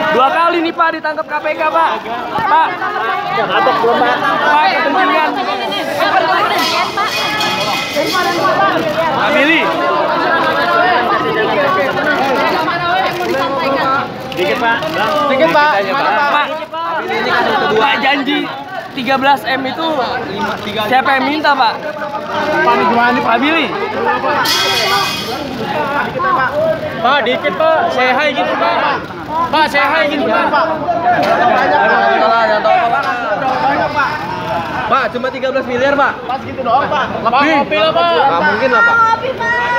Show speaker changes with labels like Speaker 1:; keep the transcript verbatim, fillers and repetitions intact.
Speaker 1: Dua kali nih Pak ditangkap K P K Pak. Pak. Nabok belum Pak. Pak kepentingan. Pak Billy. Dikit Pak.
Speaker 2: Dikit Pak.
Speaker 1: Pak. Pak janji tiga belas M itu siapa yang minta Pak? Pak Billy.
Speaker 2: Pak, dikit Pak. Saya hai gitu Pak. Pak, saya hai gitu Pak.
Speaker 1: Pak, cuma tiga belas miliar Pak.
Speaker 2: Pas gitu doang Pak. Lebih. Pak, lah Pak.
Speaker 1: Nggak mungkin lah Pak.